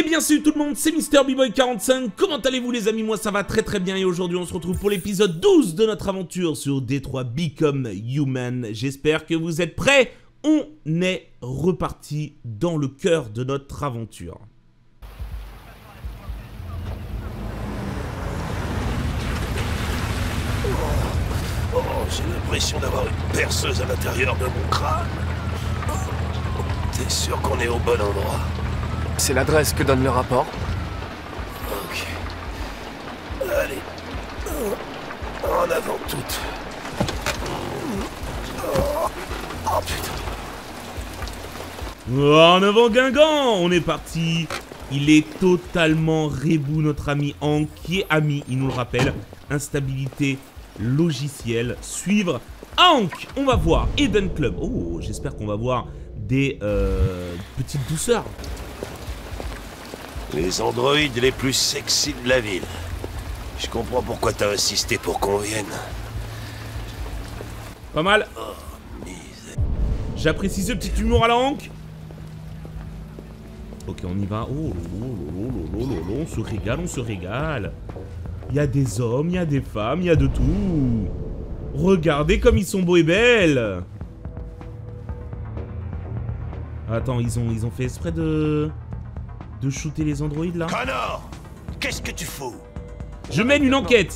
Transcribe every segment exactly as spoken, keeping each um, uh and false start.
Eh bien salut tout le monde, c'est Mister B Boy quarante-cinq, comment allez-vous les amis? Moi ça va très très bien et aujourd'hui on se retrouve pour l'épisode douze de notre aventure sur Detroit Become Human. J'espère que vous êtes prêts, on est reparti dans le cœur de notre aventure. Oh, j'ai l'impression d'avoir une perceuse à l'intérieur de mon crâne. T'es sûr qu'on est au bon endroit? C'est l'adresse que donne le rapport. Ok. Allez. En avant toutes. Oh, oh putain. Oh, en avant Guingamp, on est parti. Il est totalement rebou notre ami Hank, qui est ami, il nous le rappelle. Instabilité logicielle. Suivre Hank, on va voir Eden Club. Oh, j'espère qu'on va voir des euh, petites douceurs. Les androïdes les plus sexy de la ville. Je comprends pourquoi t'as insisté pour qu'on vienne. Pas mal. Oh, misère. J'apprécie ce petit humour à la Hank. Ok, on y va. Oh, lolo, lolo, lolo, on se régale, on se régale. Il y a des hommes, il y a des femmes, il y a de tout. Regardez comme ils sont beaux et belles. Attends, ils ont, ils ont fait exprès de... de shooter les androïdes là. Connor, qu'est-ce que tu fous? Je mène une enquête.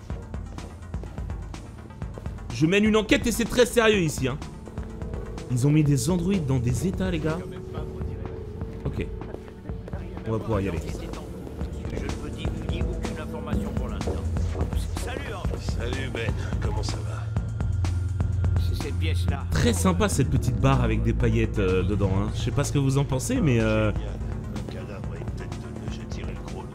Je mène une enquête et c'est très sérieux ici hein. Ils ont mis des androïdes dans des états les gars. Ok. On va pouvoir y aller. Je ne peux divulguer aucune information pour l'instant. Salut Hank. Salut Ben, comment ça va? C'est cette pièce-là. Très sympa cette petite barre avec des paillettes euh, dedans hein. Je sais pas ce que vous en pensez mais euh... Le cadavre est peut-être de j'ai tiré le gros lot.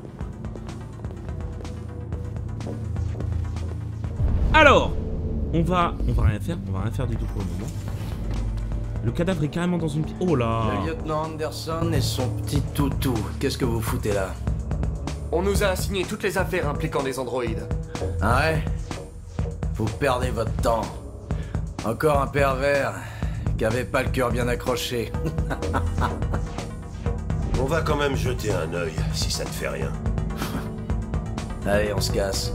Alors, on va, on va rien faire, on va rien faire du tout pour le moment. Le cadavre est carrément dans une... Oh là! Le lieutenant Anderson et son petit toutou, qu'est-ce que vous foutez là? On nous a assigné toutes les affaires impliquant des androïdes. Ah ouais? Vous perdez votre temps. Encore un pervers qui avait pas le cœur bien accroché. On va quand même jeter un œil, si ça ne fait rien. Allez, on se casse.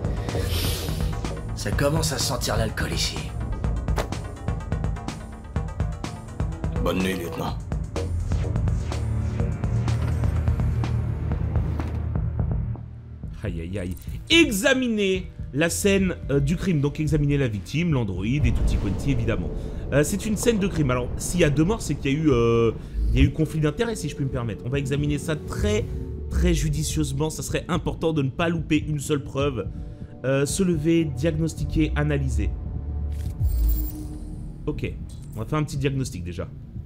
Ça commence à sentir l'alcool ici. Bonne nuit, lieutenant. Aïe aïe aïe. Examiner la scène euh, du crime. Donc examiner la victime, l'androïde et tutti quanti évidemment. Euh, c'est une scène de crime. Alors s'il y a deux morts, c'est qu'il y a eu, euh, il y a eu conflit d'intérêts si je puis me permettre. On va examiner ça très très judicieusement. Ça serait important de ne pas louper une seule preuve. Euh, se lever, diagnostiquer, analyser. Ok. On va faire un petit diagnostic déjà.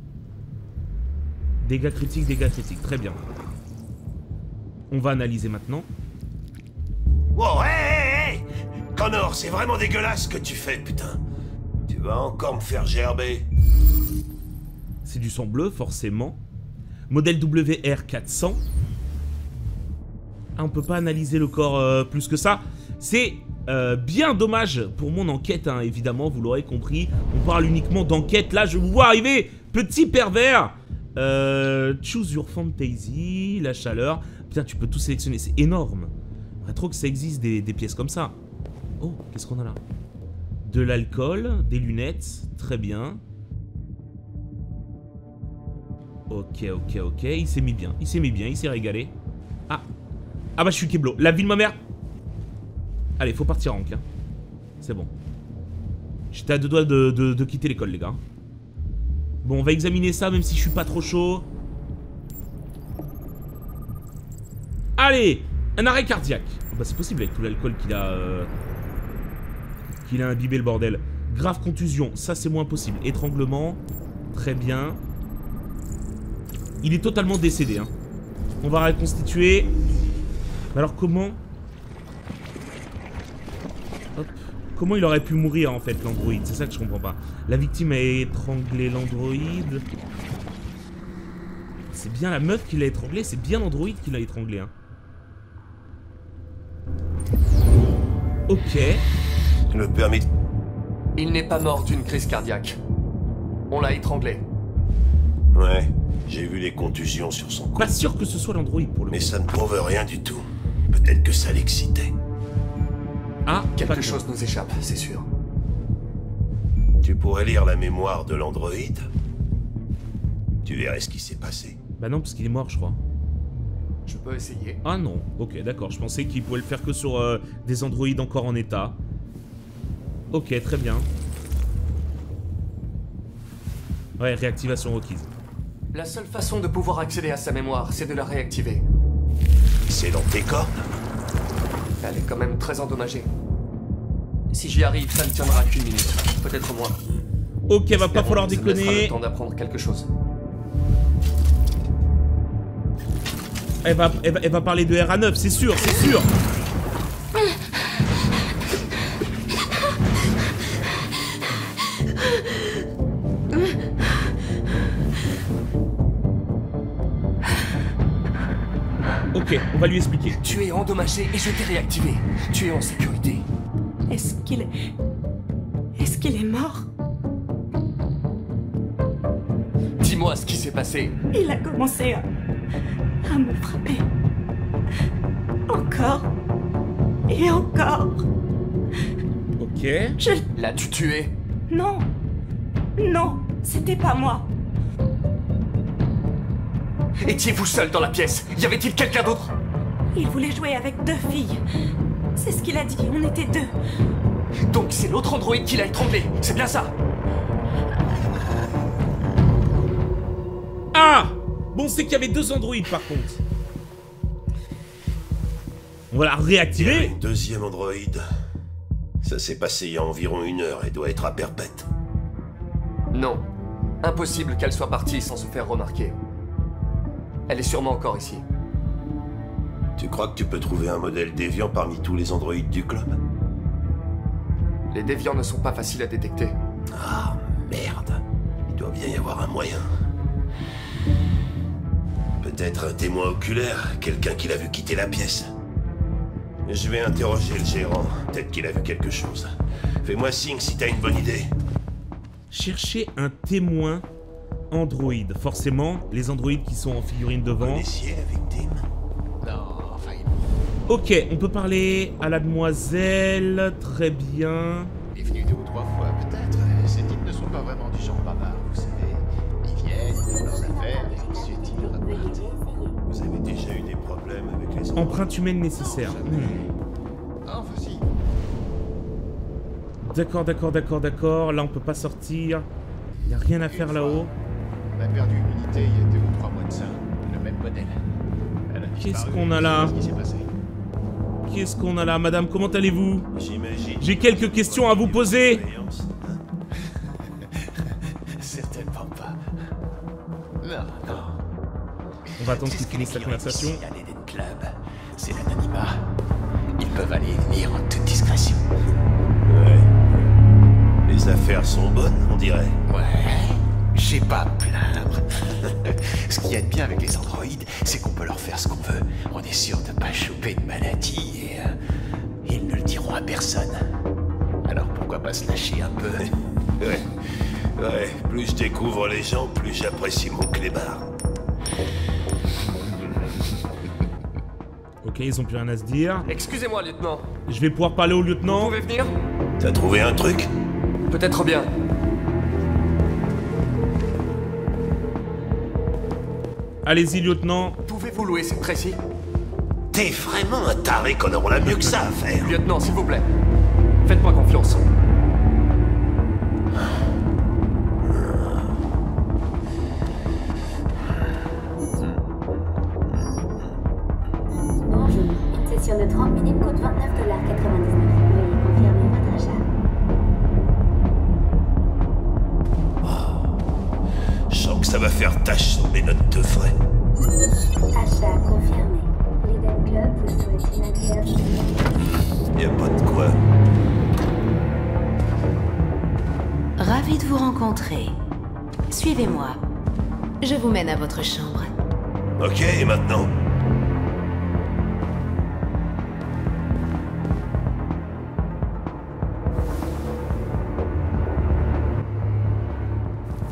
Dégâts critiques, dégâts critiques. Très bien. On va analyser maintenant. Wow, hé, hé, hé! Connor, c'est vraiment dégueulasse ce que tu fais, putain. Tu vas encore me faire gerber. C'est du sang bleu, forcément. Modèle W R quatre cents. Ah, on peut pas analyser le corps euh, plus que ça. C'est euh, bien dommage pour mon enquête, hein, évidemment, vous l'aurez compris. On parle uniquement d'enquête. Là, je vous vois arriver, petit pervers. Euh, choose your fantasy, la chaleur. Putain, tu peux tout sélectionner, c'est énorme. Faudrait trop que ça existe des, des pièces comme ça. Oh, qu'est-ce qu'on a là? De l'alcool, des lunettes, très bien. Ok, ok, ok, il s'est mis bien, il s'est mis bien, il s'est régalé. Ah, ah bah je suis Keblo, la vie de ma mère. Allez, faut partir Hank, hein. C'est bon. J'étais à deux doigts de, de, de quitter l'école les gars. Bon, on va examiner ça même si je suis pas trop chaud. Allez, un arrêt cardiaque. Oh bah c'est possible avec tout l'alcool qu'il a... Euh, qu'il a imbibé le bordel. Grave contusion, ça c'est moins possible. Étranglement, très bien. Il est totalement décédé, hein. On va reconstituer. Mais alors comment... Hop. Comment il aurait pu mourir en fait l'androïde? C'est ça que je comprends pas. La victime a étranglé l'androïde. C'est bien la meuf qui l'a étranglé, c'est bien l'androïde qui l'a étranglé hein. Ok. Le permis... Il n'est pas mort d'une crise cardiaque. On l'a étranglé. Ouais, J'ai vu les contusions sur son cou. Pas sûr que ce soit l'androïde pour le Mais coup. ça ne prouve rien du tout. Peut-être que ça l'excitait. Ah, pas Quelque que- chose nous échappe, c'est sûr. Tu pourrais lire la mémoire de l'androïde. Tu verrais ce qui s'est passé. Bah non, parce qu'il est mort, je crois. Je peux essayer. Ah non, ok, d'accord. Je pensais qu'il pouvait le faire que sur euh, des androïdes encore en état. Ok, très bien. Ouais, réactivation requise. La seule façon de pouvoir accéder à sa mémoire, c'est de la réactiver. C'est dans tes cordes? Elle est quand même très endommagée. Si j'y arrive, ça ne tiendra qu'une minute. Peut-être moins. Ok, va pas Espérons falloir que ça me laissera déconner. le temps d'apprendre quelque chose. Elle va, elle, va, elle va parler de R A neuf, c'est sûr, c'est sûr. Ok, on va lui expliquer. Tu es endommagé et je t'ai réactivé. Tu es en sécurité. Est-ce qu'il est... Est-ce qu'il est mort? Dis-moi ce qui s'est passé. Il a commencé à... à me frapper. Encore. Et encore. Ok. Je... L'as-tu tué? Non. Non, c'était pas moi. Étiez-vous seul dans la pièce? Y avait-il quelqu'un d'autre? Il voulait jouer avec deux filles. C'est ce qu'il a dit, on était deux. Donc c'est l'autre androïde qui l'a étranglé, c'est bien ça? Ah! Bon, c'est qu'il y avait deux androïdes par contre. On va la Il y avait réactiver. une deuxième androïde. Ça s'est passé il y a environ une heure et doit être à perpète. Non. Impossible qu'elle soit partie sans se faire remarquer. Elle est sûrement encore ici. Tu crois que tu peux trouver un modèle déviant parmi tous les androïdes du club? Les déviants ne sont pas faciles à détecter. Ah, merde. Il doit bien y avoir un moyen. Peut-être un témoin oculaire, quelqu'un qui l'a vu quitter la pièce. Je vais interroger le gérant, peut-être qu'il a vu quelque chose. Fais-moi signe si t'as une bonne idée. Chercher un témoin androïde. Forcément, les androïdes qui sont en figurine devant. Connaissiez la victime? Non, enfin, Ok, on peut parler à la demoiselle. Très bien. il est venu deux ou trois fois, peut-être. Ces types ne sont pas vraiment du genre bavard, vous savez. Ils viennent, ils font leurs affaires, et ensuite ils repartent. Vous avez déjà eu des problèmes avec les androïdes? Empreinte humaine nécessaire. Hmm. Enfin, si. D'accord, d'accord, d'accord, d'accord. Là, on peut pas sortir. Il n'y a rien à faire là-haut. On a perdu une unité il y a deux ou trois mois de ça. Le même modèle. Elle a Qu'est-ce disparu, qu'on a je sais là pas ce qui s'est passé. Qu'est-ce qu'on a là, madame? Comment allez-vous? J'imagine. J'ai quelques questions à vous poser. Certainement pas. Non, non. On va attendre C'est qu'il ce que finisse les la clients conversation. ici à l'Eden Club, c'est l'anonymat. Ils peuvent aller et venir en toute discrétion. Ouais. Les affaires sont bonnes, on dirait. Ouais, j'ai pas à me plaindre. Ce qu'il y a de bien avec les androïdes, c'est qu'on peut leur faire ce qu'on veut. On est sûr de pas choper de maladie et euh, ils ne le diront à personne. Alors pourquoi pas se lâcher un peu? Ouais. Ouais, plus je découvre les gens, plus j'apprécie mon clébard. Ok, ils ont plus rien à se dire. Excusez-moi, lieutenant. Je vais pouvoir parler au Vous lieutenant. pouvez venir? T'as trouvé un truc? Peut-être bien. Allez-y, lieutenant. Pouvez-vous louer cette précis? T'es vraiment un taré, Connor, on a mieux que ça à faire. Lieutenant, s'il vous plaît. Faites-moi confiance. Bonjour, une session de trente minutes coûte vingt-neuf dollars quatre-vingt-dix-neuf. Veuillez confirmer votre achat. Je sens que ça va faire tâche sur mes notes de frais. Achat confirmé. L'Eden Club vous souhaite une agréable journée. Y a pas de quoi. Ravi de vous rencontrer. Suivez-moi. Je vous mène à votre chambre. Ok, et maintenant?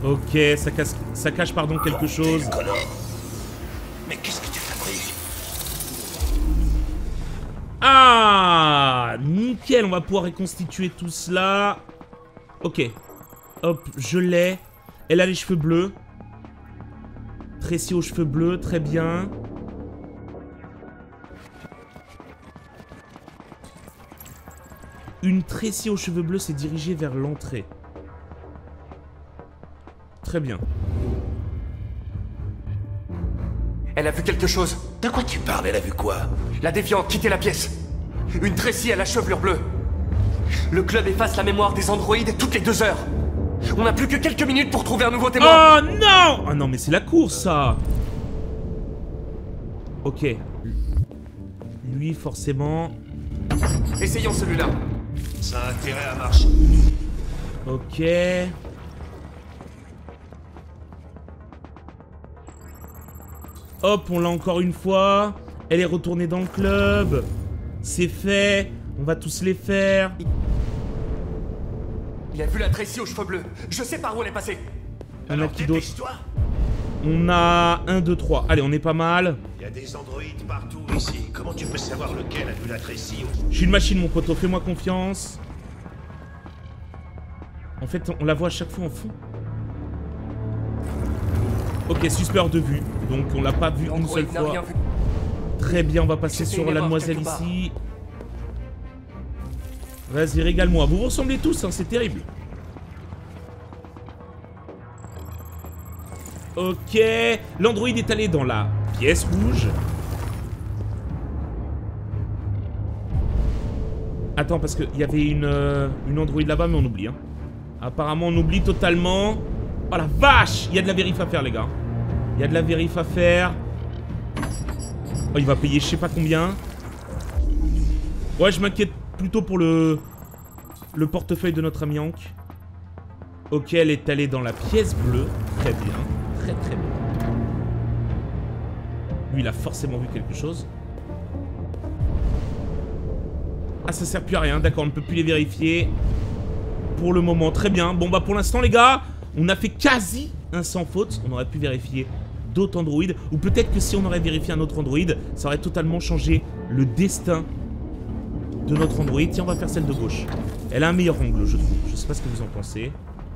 Ok, ça, casse, ça cache pardon quelque chose. Mais qu'est-ce que tu fabriques? Ah, nickel, on va pouvoir reconstituer tout cela. Ok. Hop, je l'ai. Elle a les cheveux bleus. Tracy aux cheveux bleus, très bien. Une Tracy aux cheveux bleus s'est dirigée vers l'entrée. Très bien. Elle a vu quelque chose. De quoi tu parles? Elle a vu quoi? La déviante quitter la pièce. Une Tracy à la chevelure bleue. Le club efface la mémoire des androïdes toutes les deux heures. On n'a plus que quelques minutes pour trouver un nouveau témoin. Oh non! Ah non, mais c'est la course, ça. Ok. Lui, forcément. Essayons celui-là. Ça a intérêt à marcher. Ok. Hop, on l'a encore une fois. Elle est retournée dans le club. C'est fait. On va tous les faire. Il a vu la Tracy aux cheveux bleus. Je sais par où elle est passée. On a Alors, qui d'autre? dépêche-toi. On a un, deux, trois. Allez, on est pas mal. Il y a des androïdes partout ici. Comment tu peux savoir lequel a vu la Tracy? Je suis une machine, mon poteau. Fais-moi confiance. En fait, on la voit à chaque fois en fond. Ok, suspect de vue. Donc, on l'a pas vu une seule L'androïde n'a fois. rien vu. Très bien, on va passer C'était sur une la erreur demoiselle quelque part. ici. Vas-y, régale-moi. Vous vous ressemblez tous, hein, c'est terrible. Ok. L'androïde est allé dans la pièce rouge. Attends, parce qu'il y avait une, euh, une androïde là-bas, mais on oublie. Hein. Apparemment, on oublie totalement. Oh la vache! Il y a de la vérif à faire, les gars. Il y a de la vérif à faire. Oh, il va payer je sais pas combien. Ouais, je m'inquiète plutôt pour le... Le portefeuille de notre ami Hank. Ok, elle est allée dans la pièce bleue. Très bien. Très très bien. Lui, il a forcément vu quelque chose. Ah, ça sert plus à rien. D'accord, on ne peut plus les vérifier. Pour le moment, très bien. Bon, bah pour l'instant, les gars, on a fait quasi un sans faute. On aurait pu vérifier d'autres androïdes. Ou peut-être que si on aurait vérifié un autre androïde, ça aurait totalement changé le destin de notre androïde. Tiens, on va faire celle de gauche. Elle a un meilleur angle, je trouve. Je sais pas ce que vous en pensez.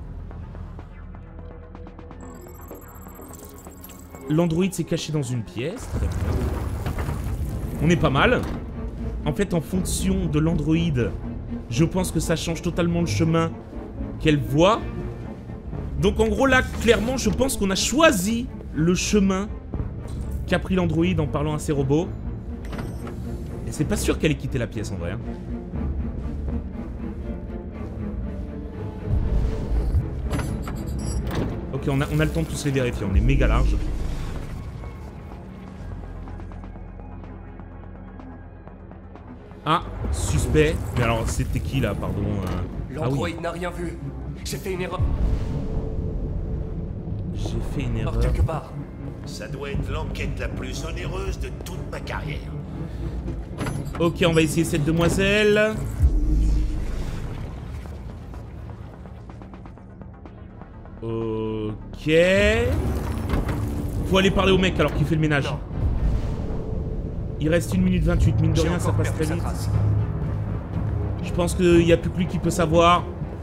L'androïde s'est caché dans une pièce. Très bien. On est pas mal. En fait, en fonction de l'androïde, je pense que ça change totalement le chemin qu'elle voit. Donc en gros là, clairement, je pense qu'on a choisi le chemin qu'a pris l'androïde en parlant à ses robots. Et c'est pas sûr qu'elle ait quitté la pièce en vrai. Hein. Ok, on a, on a le temps de tous les vérifier, on est méga large. Ah, suspect. Mais alors, c'était qui là, pardon euh... L'androïde ah, oui. n'a rien vu. J'ai fait une erreur. J'ai fait une erreur. Quelque part. Ça doit être l'enquête la plus onéreuse de toute ma carrière. Ok, on va essayer cette demoiselle. Ok. Faut aller parler au mec alors qu'il fait le ménage. Non. Il reste une minute vingt-huit, mine de J'ai rien, ça encore passe perdu très sa vite. trace. Je pense qu'il n'y a plus que lui qui peut savoir.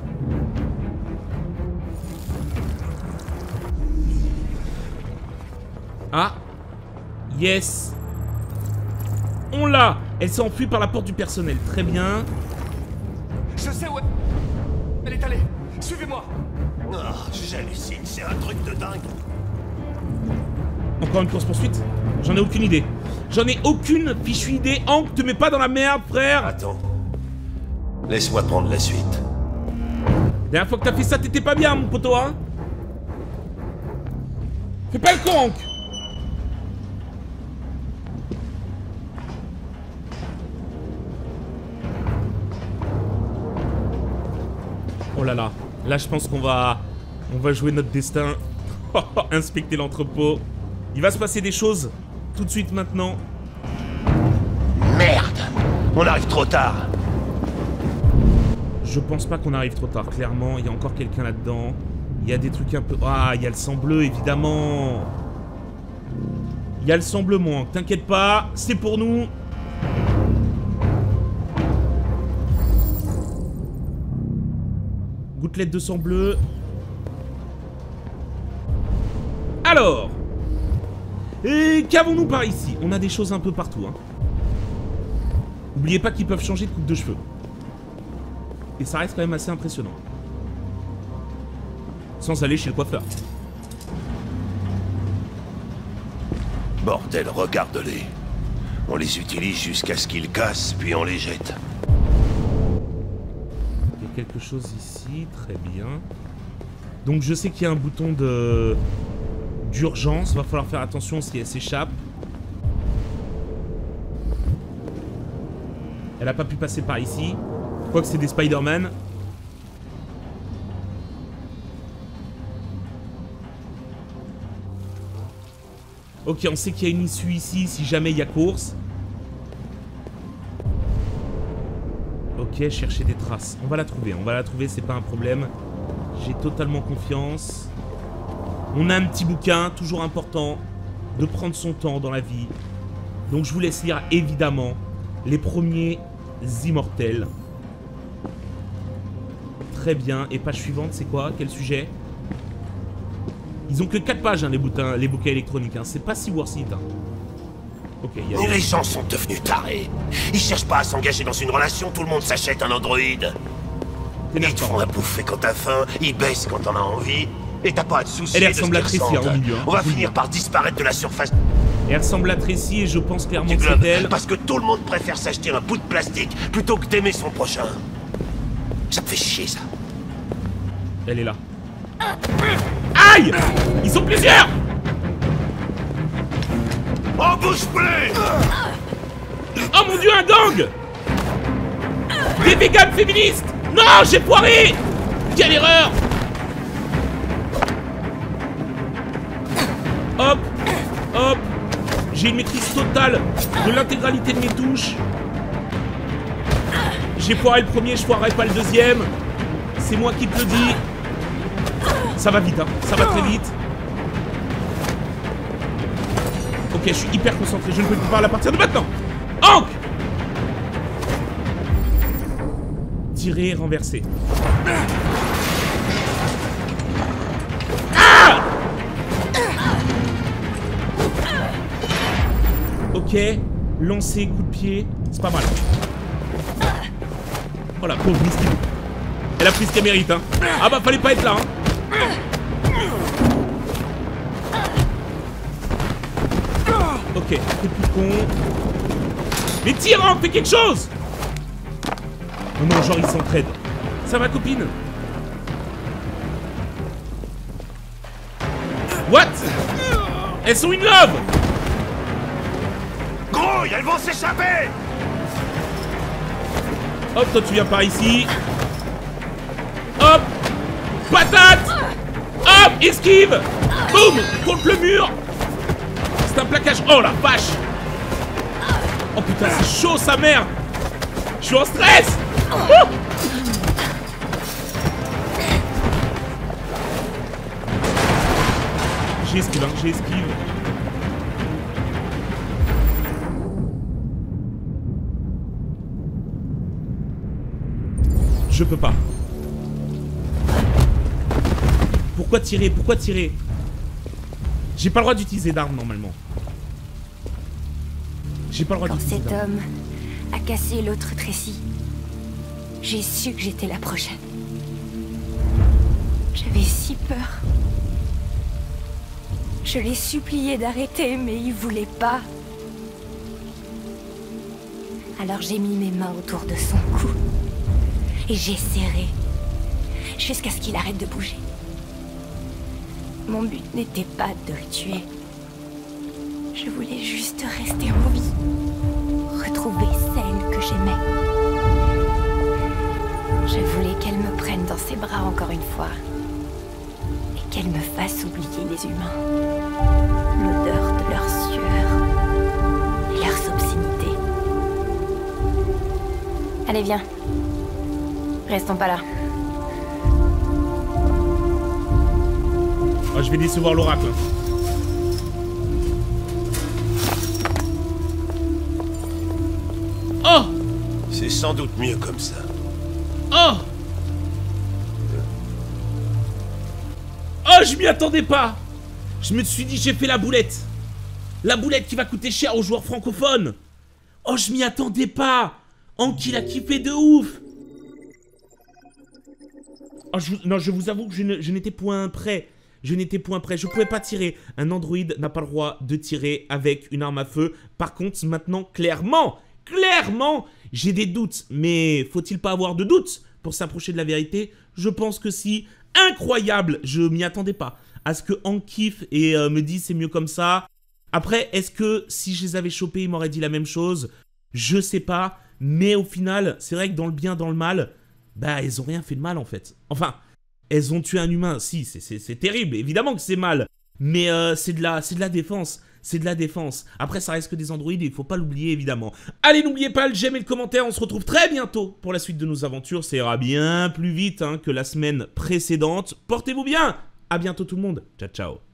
Ah. Yes. On l'a. Elle s'est enfuie par la porte du personnel. Très bien. Je sais où elle est allée. Suivez-moi. Oh, j'hallucine, c'est un truc de dingue. Encore une course-poursuite? J'en ai aucune idée. J'en ai aucune fichue idée. Hank, te mets pas dans la merde, frère. Attends. Laisse-moi prendre la suite. La dernière fois que t'as fait ça, t'étais pas bien, mon poteau, hein? Fais pas le con, Hank. Oh là là. Là, je pense qu'on va... On va jouer notre destin. Inspecter l'entrepôt. Il va se passer des choses tout de suite maintenant. Merde! On arrive trop tard. Je pense pas qu'on arrive trop tard, clairement. Il y a encore quelqu'un là-dedans. Il y a des trucs un peu... Ah, il y a le sang bleu, évidemment. Il y a le sang bleu, moi. T'inquiète pas, c'est pour nous. Gouttelette de sang bleu. Alors, qu'avons-nous par ici? On a des choses un peu partout. Hein. N'oubliez pas qu'ils peuvent changer de coupe de cheveux. Et ça reste quand même assez impressionnant. Sans aller chez le coiffeur. Bordel, regarde-les. On les utilise jusqu'à ce qu'ils cassent, puis on les jette. Il y a quelque chose ici, très bien. Donc je sais qu'il y a un bouton de... d'urgence, va falloir faire attention si elle s'échappe. Elle a pas pu passer par ici. Quoique c'est des Spider-Man. Ok, on sait qu'il y a une issue ici si jamais il y a course. Ok, chercher des traces. On va la trouver, on va la trouver, c'est pas un problème. J'ai totalement confiance. On a un petit bouquin, toujours important de prendre son temps dans la vie. Donc je vous laisse lire évidemment les premiers immortels. Très bien. Et page suivante, c'est quoi? Quel sujet? Ils ont que quatre pages, hein, les, bouquins, les bouquins électroniques. Hein. C'est pas si worth it. Hein. Ok, y a... Les gens sont devenus tarés. Ils cherchent pas à s'engager dans une relation, tout le monde s'achète un androïde. Ils te font à bouffer quand t'as faim, ils baissent quand t'en as envie. Et t'as pas à te soucier Elle de ce ressemble à qu'ils Tracy, hein, ressentent. au milieu. Hein. On va finir par disparaître de la surface Elle ressemble à Tracy et je pense clairement du que globe. c'est elle. Parce que tout le monde préfère s'acheter un bout de plastique plutôt que d'aimer son prochain. Ça me fait chier, ça. Elle est là. Aïe! Ils sont plusieurs! Oh, bouge plus! Oh mon dieu, un gang! Des véganes féministes! Non, j'ai foiré! Quelle erreur! Hop! Hop! J'ai une maîtrise totale de l'intégralité de mes touches. J'ai foiré le premier, je foirerai pas le deuxième. C'est moi qui te le dis. Ça va vite, hein. Ça va très vite. Ok, je suis hyper concentré. Je ne peux plus parler à partir de maintenant. Hank! Tirer, renverser. Ah! Ok. Lancer, coup de pied. C'est pas mal. Oh la pauvre Misty. Elle a pris ce qu'elle mérite, hein. Ah bah, fallait pas être là, hein. Ok, coup de con. Mais tire, Hank, fais quelque chose! Oh non, genre ils s'entraident. Ça va, copine? What? Elles sont in love! Gros, elles vont s'échapper! Hop, toi tu viens par ici. Hop! Patate! Hop! Esquive! Boum! Contre le mur! C'est un plaquage. Oh la vache! Oh putain, c'est chaud sa mère! Je suis en stress! Oh! J'ai esquive, hein, j'ai esquive. Je peux pas. Pourquoi tirer? Pourquoi tirer? J'ai pas le droit d'utiliser d'armes normalement. J'ai pas le droit Quand d'utiliser cet d'armes. homme a cassé l'autre Tracy, j'ai su que j'étais la prochaine. J'avais si peur. Je l'ai supplié d'arrêter, mais il voulait pas. Alors j'ai mis mes mains autour de son cou. Et j'ai serré. Jusqu'à ce qu'il arrête de bouger. Mon but n'était pas de le tuer. Je voulais juste rester en vie. Retrouver celle que j'aimais. Je voulais qu'elle me prenne dans ses bras encore une fois. Et qu'elle me fasse oublier les humains. L'odeur de leur sueur. Et leurs obscénités. Allez, viens. Restons pas là. Oh, je vais décevoir l'oracle. Oh! C'est sans doute mieux comme ça. Oh! Oh, je m'y attendais pas! Je me suis dit, j'ai fait la boulette. La boulette qui va coûter cher aux joueurs francophones. Oh, je m'y attendais pas. Anki l'a kiffé de ouf. Oh, je vous... Non, je vous avoue que je, ne... je n'étais point prêt. Je n'étais point prêt. Je pouvais pas tirer. Un androïde n'a pas le droit de tirer avec une arme à feu. Par contre, maintenant, clairement, clairement, j'ai des doutes. Mais faut-il pas avoir de doutes pour s'approcher de la vérité? Je pense que si. Incroyable. Je m'y attendais pas. À ce que Hank kiffe et euh, me dise c'est mieux comme ça. Après, est-ce que si je les avais chopés, ils m'auraient dit la même chose? Je sais pas. Mais au final, c'est vrai que dans le bien, dans le mal, bah, elles ont rien fait de mal en fait. Enfin, elles ont tué un humain. Si, c'est terrible. Évidemment que c'est mal. Mais euh, c'est de, la, de la défense. C'est de la défense. Après, ça reste que des androïdes et il faut pas l'oublier, évidemment. Allez, n'oubliez pas le j'aime et le commentaire. On se retrouve très bientôt pour la suite de nos aventures. Ça ira bien plus vite hein, que la semaine précédente. Portez-vous bien. À bientôt tout le monde. Ciao, ciao.